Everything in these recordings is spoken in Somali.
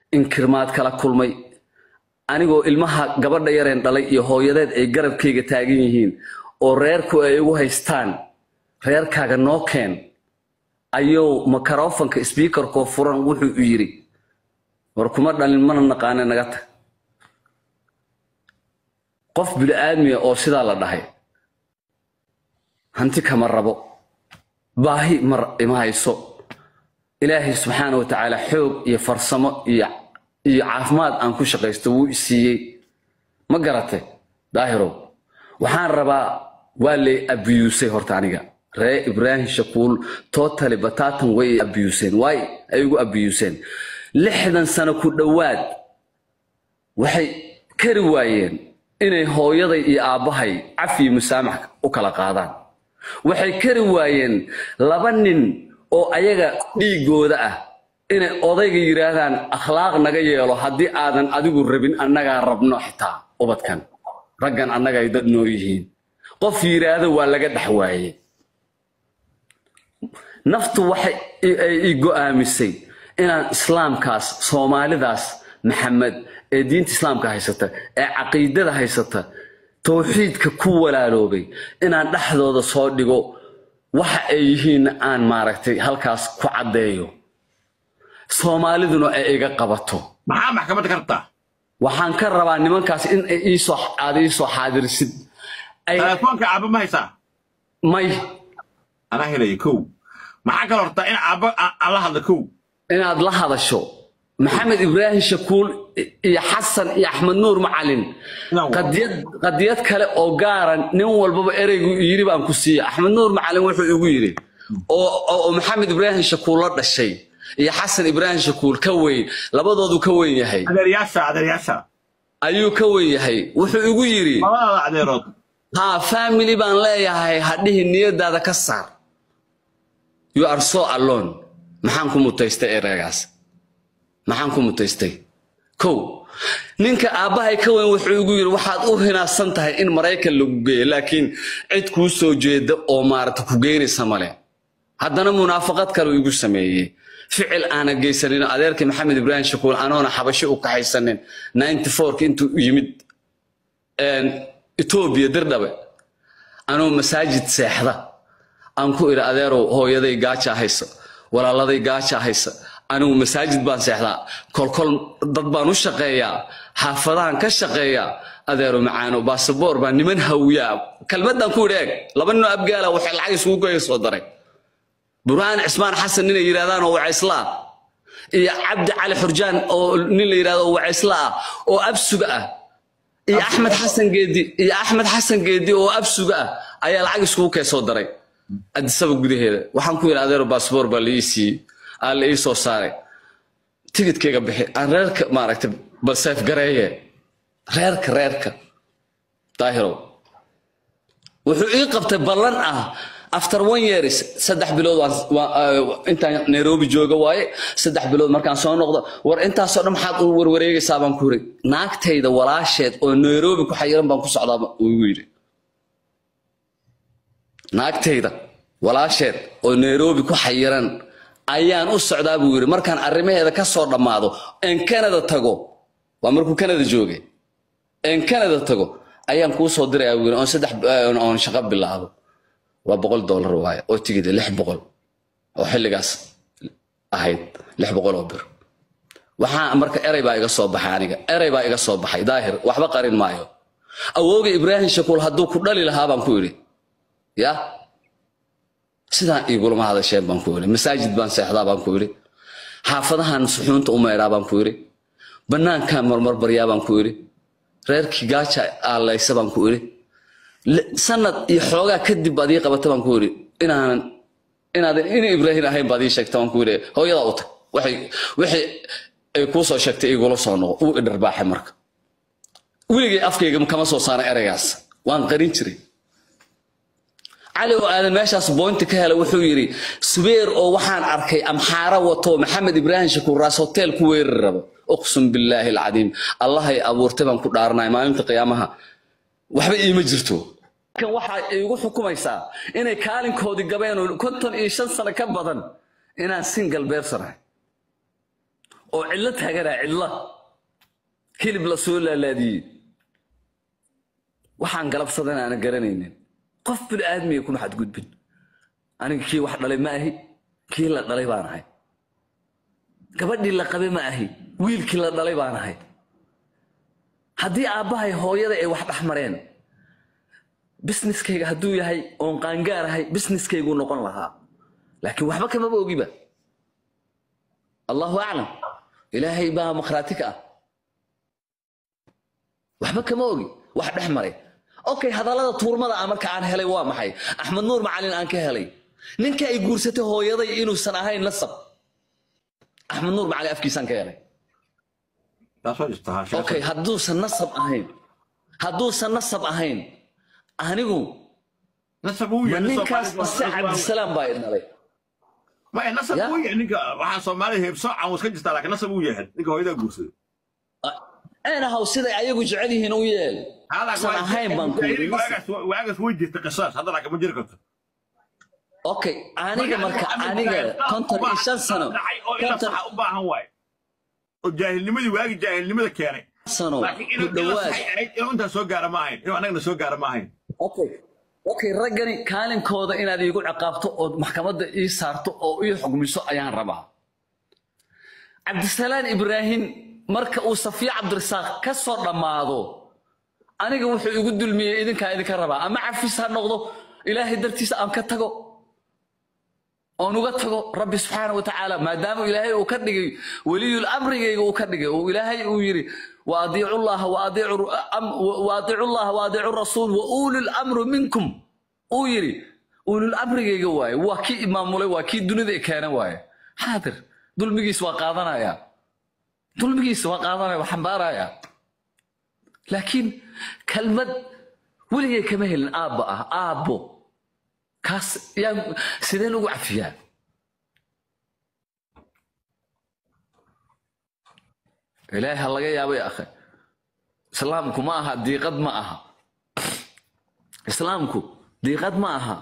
inkirmaad kala kulmay anigoo ilmaha gabadha yareen dhalay iyo hooyadeed ay garabkayga taagan yihiin oo reerku ay ugu haystaan reerkaaga noo keen ayuu makarafonka speakerko furan wuxuu u yiri war kuma dhalin mana naqaan naga tag qof bil aadmiya oo sida la dhahay hanti kama rabo baahi mar ima hayso ilaahi subhanahu wa ta'ala xoog iyo farsamo iyo caafimaad aan ku shaqeysto wuu isiiyay ma garatay daahiro waxaan rabaa wali abuse horta aniga ree Ibrahim Shakuul totally batatan way abuseen way ayagu abuseen 60 sano ku dhawaad waxay kari waayeen inay hooyaday iyo aabahay cafi musaamax u kala qaadaan waxay kari waayeen laba nin oo ayaga dhiigooda ah inay odayga yiraahdaan akhlaaq naga yeelo hadii aadan adigu rabin annaga rabno xitaa ubadkan raggan annaga ay dad noo yihiin qof yiraahdo waa laga dhaxwaaye naftu waxay ay go'aamisay inaan islaamkaas Soomaalidaas Maxamed ee diinta islaamka haysata ee aqeedada haysata tawxiidka ku walaaloobay inaan dhaxdooda soo dhigo waxa ay yihiin aan maaragtay halkaas ku cadeeyo Soomaaliduna ay iga qabato maxaa maxkamadda ka rabtaa waxaan ka rabaa nimankaas in ay soo xaadirsid ay telefoonka aaba ma haysaa may ana helay kow maxaa kala horta in aaba la hadlo kow inaad la hadasho محمد إبراهيم شكول يا حسن يا أحمد نور معلن قديت كله أوجارن نوال بابا إيري يجري عن كوسية أحمد نور معلن وحده يجري أو محمد إبراهيم شكول هذا الشيء يا حسن إبراهيم شكول كوي لبضو كوي يا هي هذا رياسة أيوه كوي يا هي وحده يجري ما بعد رد ها فاميلي بان لا يا هي هذه النية ده كسر you are so alone محنكم متيستي إيرجاس maxaan ku mutaystay kow ninka aabahay ka weyn wuxuu ugu yiri waxaad u hinaasan tahay in Mareykan lagu geeyo laakiin cid ku soo jeeda oo maarta ku geynaysa male haddana munaafaqad kale ugu sameeyay ficil aan geysanin adeerkii Maxamed Ibrahim Shakuul anoona xabashi u kaxaysanin 94 intuu yimid Ethiopia dirdhabe anoo masaajid seexda aan ku iri adeero hooyaday gaaja hayso walaaladay gaaja hayso أنا مساجد بان سحلا كل ضد بانو شقيا حافظان كشقيا أديرو معانو باسبور بان من هويا كلمة نقولك لبنو أبقاله وحل عايز سوق يصدرك برهان عثمان حسن نيل يرادان أو عسلا يا عبد علي حرجان أو نيل يراد أو عسلا أو أبسقة يا أحمد حسن جدي أو أبسقة أي العايز سوق يصدرك السبب جدي هذا وحنقول أديرو باسبور باليسي على أي صوصاري تيجي كيجا بحي أنا ريرك ما ركتب بسيف قرية ريرك طاهرو وحقيقة بتبلن after 1 year سدح بلود أنت نيروبي جوجا واي سدح بلود مركان صار نقطة أنت صار محط وريج سابن كوري ناك تيدا ولا شيء ونيروبي كحيران بنكو صعدا ويري ناك تيدا ولا شيء ونيروبي كحيران ayaan u socdaa buu yiri markaan arrimaheeda ka soo dhamaado in Canada tago waa markuu Canada joogay in Canada tago ayaan ku soo diray buu yiri on shaqo bilaabo waa $100 waay oo tigida 600 oo xilligaas ahayd 600 oo bir waxaa marka eray baa iga soo baxay daahir waxba qarin maayo awooga Ibrahim Shakuul haduu ku dhali lahaa baan ku yiri ya sidaan iigula ma hadasheen baan ku yiri masaajid baan seexdaa baan ku yiri xaafadahan suxuunta u meeraa baan ku yiri banaanka marmar baryaa baan ku yiri reerkii gaaja aalaysa baan ku yiri sanad iyo xoogaa kadib baad ii qabatay baan ku yiri inaad Ibrahim ahayn baad ii sheegtay baan ku yiri hooyada u tag waxay ay ku soo sheegtay iigula soo noqo uu idarbaaxay marka wiilgii afkayga kama soo saarnay eraygaas waan qarin jiray علي وأنا ماشي أصبونت كهلا وحويري سبير أو وحان أركي أمحارة وطو محمد إبراهيم شكور راس هوتيل كوير الرب أقسم بالله العظيم الله أبو ارتبان كدارنا ما يمت قيامها وحبي مجرته كان واحد يقول حكومة يسا إني كالين كودي قبين وكنتن إيشان سنة كبضن إنا سنجل بيرسرة oo cidla taagana cidla hilib la soo laalaadiyey waxaan galabsadana aan garanaynin qof bil aadmiga kuma xad gudbin aniga kii wax dhalay ma ahi kii la dhalay baan ahay gabadhii la qabay ma ahi wiilkii la dhalay baan ahay haddii aabbahay hooyada ay wax dhaxmareen businesskayga hadduu yahay oon qaangaar ahay businesskaygu noqon lahaa laakiin waxba kamaba ogiba allahu aclam ilaahay baa makhraatika ah waxba kama ogi wax dhex maray okay hadallada tuurmada ah marka aan helay waa maxay axmed nuur macalin aan ka helay ninka ay guursatay hooyaday inuusan ahayn nasab axmed nuur macalin afkiisaan ka helay okay hadduusan nasab ahayn anigu ninkaas se cabdisalaam baa idhalay ما النصب هو يعني waxaa Soomaaliya heebso aan iska jirtaa laakiin nasab uu yahay ninka hooyada guursaday أنا هوسيدا أيقو جعلي هنا ويال هذا هاي بانكو واقف وجه القصاص هذا لك ما جرى أوكي أنا مركا كنت إيشان سنة كنت أباها واي الجاهل لماذا واجي جاهل لماذا كان سنة لكن أنت سوق على معين أنا سوق على معين اوكي رجعني كان كودا ان ادي يقول عقابته او محكمه اي سارته او اي حكميسو ayaan rabaa Cabdisalaam Ibrahim marka uu Safiya Cabdirasaaq ka soo dhamaado aniga wuxuu igu dulmiyay idinka rabaa ama cafis ha noqdo ilaahay dartiisa aan ka tago oo nuga tago rabbi subhanahu wa ta'ala maadaama ilaahay uu ka dhigay waliyul amrigayga uu ka dhigay oo ilaahay uu yiri وأطيعوا الله وأطيعوا الله وأطيعوا الرسول وأولي الأمر منكم أويري أولي الأمر جواي وكي إمام مولى وكي دون ذي كان واي حاضر دول مجلس وقاضنا يا دول مجلس وقاضنا وحمبارا يا لكن كلمة ولي كمهل أبو كاس يا سيدنا وقع فيها إلهي الله يا أخي إسلامكم معها دي قد معها إسلامكم دي قد معها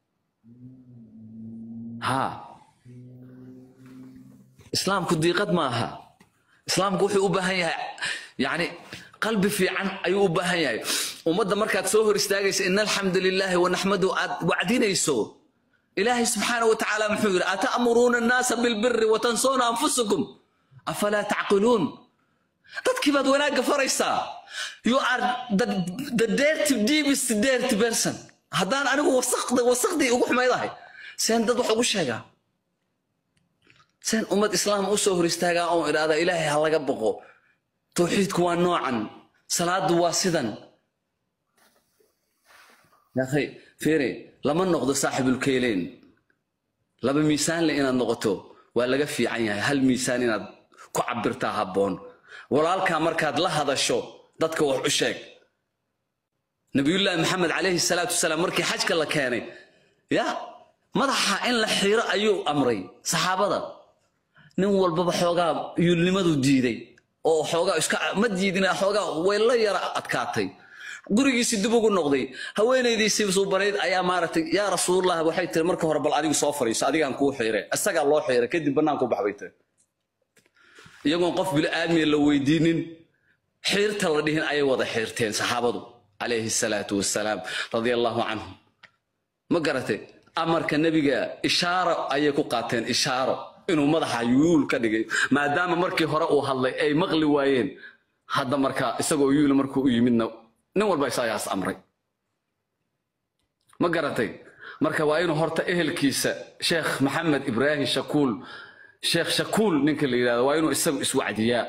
ها إسلامكم دي قد معها إسلامكم وحي أبهيها يعني قلبي في عن أي أبهيها ومدى مركات سوهر استاقيس إن الحمد لله ونحمده وعدين يسو إلهي سبحانه وتعالى محور أتأمرون الناس بالبر وتنسون أنفسكم أفلا تعقلون dadkii baad wanaag faraysaa you are the dirty deepest dirty person hadaan anigu wasaqdi ugu xumaydahay seen dad wax ugu sheegaa seen ummad islaam u soo hor istaagaa oo iraada ilaahay ha laga baqo tawxiidku waa noocan salaadu waa sidan ya akhi fiiri lama noqdo saaxibul kayleen laba miisaan la inaad noqoto waa laga fiican yahay hal miisaan inaad ku cabirtaa haboon walaalka markaad la hadasho dadka wax u sheeg nabiyullaahi maxamed alayhi salaatu wasalaam markii xajka la keenay ya madaxa in la xiro ayuu amray saxaabada nin walba xoogaa yulnimadu diiday oo xoogaa iska ma diidina xoogaa way la yara adkaatay gurigiisa dib ugu noqday haweenaydiisii soo bareed ayaa maartay yaa rasuulullaahi waxay tiri marka hore bal adigu soo fariiso adigaan ku xiiray asaga loo xiiray kadib banaanku baxbaytay iyagoon qof bil aadmi la weydiinin xirta la dhihin ay wada xirteen saxaabadu alayhi salaatu wassalaam radiyallahu anhum ma garatay amarka nabiga ishaaro ay ku qaateen ishaaro inuu madaxa yuul ka dhigay maadaama markii hore uu hadlay ay maqli waayeen hadda marka isagoo yuul markuu u yimidna nin walba isaas amray ma garatay marka waa inuu horta ehelkiisa sheekh maxamed ibraahim shakuul sheekh shakuul ninka la yiraahdo waa inuu isagu iswacdiyaa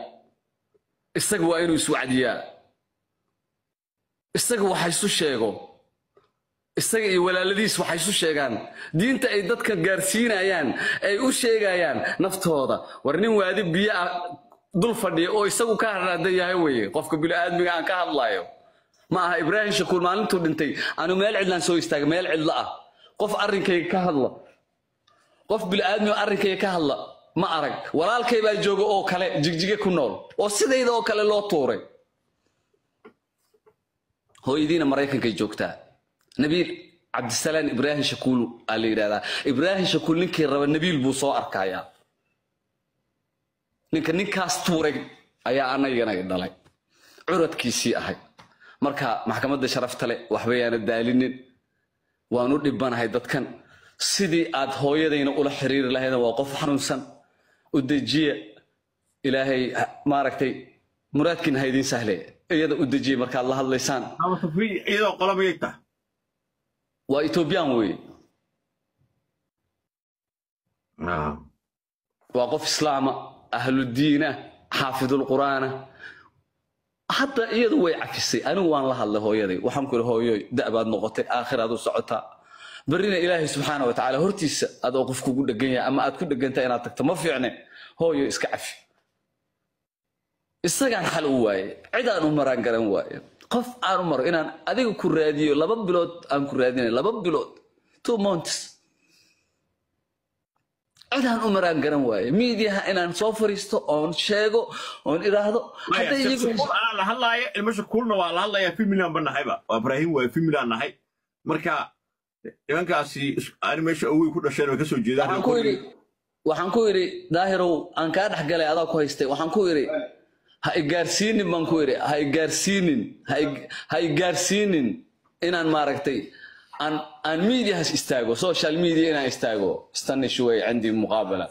isagu waxa isu sheego isaga iyo walaaladiis waxa isu sheegaan diinta ay dadka gaarsiinayaan ay u sheegayaan naftooda war nin waadi biyo dul fadhiyo oo isagu ka haraaday yahay weeye qofka bil aadmiga aan ka hadlayo ma aha ibraahim shakuul maalintuu dhintay aanu meel cidlaan soo istaagay meel cidla ah qof arrinkayga ka hadla qof bil aadmiga arrinkayga ka hadla ma arag walaalkay baa jooga oo kale jigjige ku nool oo sidayda oo kale loo tuuray hooyadiina Mareykanka joogtaa nabiil Cabdisalaam Ibrahim Shakuul ali yiraahdaa Ibrahim Shakuul ninkii raba nabiil buu soo arkaya ninkaas tuuray ayaa anagana dhalay curadkiisii ahay marka maxkamadda sharafta leh waxba yaana daalinin waanu dhibanahay dadkan sidii aad hooyadayna ula xiriir lahayd waa qof xanuunsan u dejiya ilaahay maaragtay muraadkiina haydin sahle iyada u dejiya marka la hadlaysaan ama safri iyadoo qolabayta waa Ethiopian way waa qof islaama ahlu diina xaafidul quraana hatta iyadu way cafisay anigu waan la hadlay hooyaday waxaan ku hooyoy da'baad noqotay aakhirad u socota barina ilaahi subhanahu wa ta'ala hortiisa adoo qof kugu dhagan yahay ama aad ku dhagantay inaad tagto ma fiicne hooyo iska cafi isagaan xal u waaye cid aan u maraan garan waaye qof aan u maro inaan adiga ku raadiyo 2 bilood aan ku raadinay 2 bilood 2 months عدان أمران قرن واي ميديا إن نصوفر يستو أون شيء أون إراده حتى يجي أنا هلا المش كلنا ولا هلا يا في مليون بنحيبة إبراهيم وفي مليون نحي مركا يمكن كاسي أنا مش أقول كل شيء وكسر جدار وحنكويري ظاهرو أنكار حق لي هذا كويستي وحنكويري هاي جارسين بنكويري هاي جارسين إن ماركتي أن ميديا هستاجو سوشيال ميديا أنا استاجو استنى شوي عندي مقابلة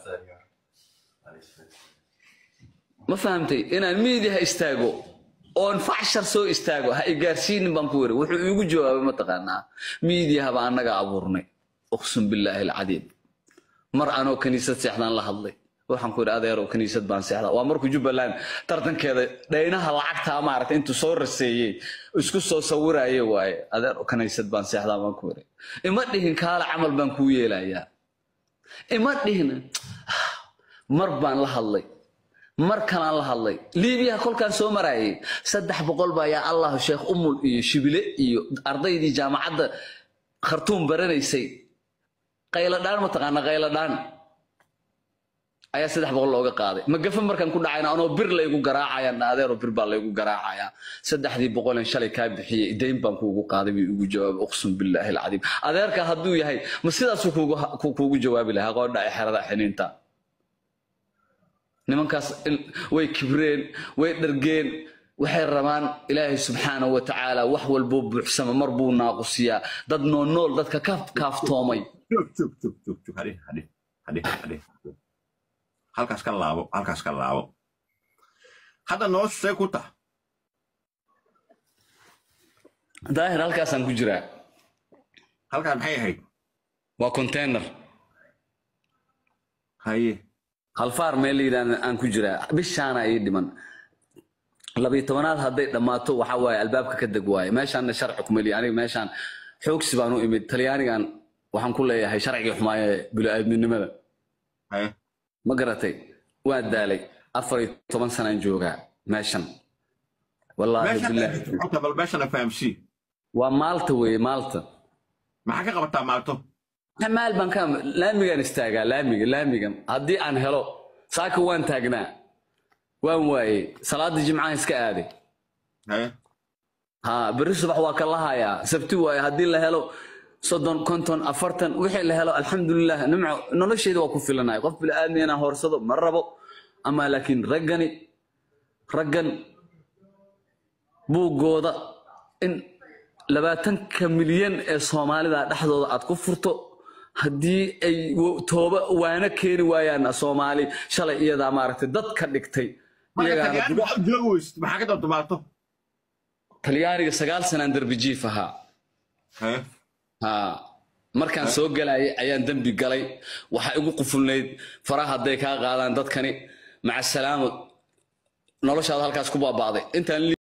ما فهمتي أنا الميديا هستاجو أون فعشر سو استاجو هاي جارسين بنكوري ويقول جواب ما تقنا ميديا هبا أنا قابورني أقسم بالله العظيم مر أنا كنيسة سحنا الله الله وحنقول هذا يرو كنيسة بان سحنا وأمرك جبلان ترتن كذا دينها لعقتها مارت أنتو صور السيء اسكو صور أيه واي هذا يرو كنيسة بان سحنا بانكوري إما دهن كهلا عمل بانكوية لا يا إما دهن مربان الله الله مر كان الله الله ليبيا كل كان سو مراي صدح بقلبا يا الله الشيخ شبيله أرضي دي جامعة خرطوم برنيسي qayladaan ma taqaana qayladaan ayaa 300 looga qaaday ma gafan markan ku dhacayna anoo bir la igu garaacayaan adeero bir baa la igu garaacaya 300 in shalay ka bixiyay deyn baan kuugu qaaday bii ugu jawaab uqsum billahi alazim adeerka haduu yahay ma sidaas kuugu jawaabi lahaa qoodha ay xirada xiniinta nimankaas way kibreen way dhargeen waxay rabaan ilaahay subhanahu wa ta'ala wax walbo buuxsama mar buu naaqsiya dad nool dadka kaaftoomay شوف هذه halkaas ka laabo hada noo soo kuta daahir halkaas aan ku jiraa halkaan maxay ahayd waa container haye hal faar meel aan ku jiraa bishaana ay dhiman 12aad haday dhamaato waxa waay albaabka ka deg waay meeshaan sharci ku mali aniga meeshaan xoogsi baan u imid talyaanigan waxaan ku leeyahay sharciga xumaaye bini'aadminimada ma garatay waa daalay 14 sano joogaa meeshan wallahi billahi xota bal meeshan fahamsi waa maalta weey maalta maxaa ka qabataa maalto maal baan ka laamigan istaagaa laamiga hadii aan helo saaka waan taagnaa waan waayay salaada jimcaha iska aaday ha bari subax waa ka lahayaa sabti waay hadii la helo صدق كنتن أفرتن وحيل هلا الحمد لله نمع نلشي ذا وكفي لنا يقف بالآدمي أنا هورصده مربو أما لكن رجن بو جودا إن لباتن كمليون الصومالي ذا لحظة أتكفرته هدي أي توبة وأنا كيني ويانا صومالي شلي إذا مارت ضد كدكتي جوز ما حكيت أنتم تلياري سجال سنندر بجيفها markaan soo galay ayaan dambi galay waxa igu qufulneed faraha haday ka qaadaan dadkani maca salaamo noloshaada halkaas ku baabaaday intaan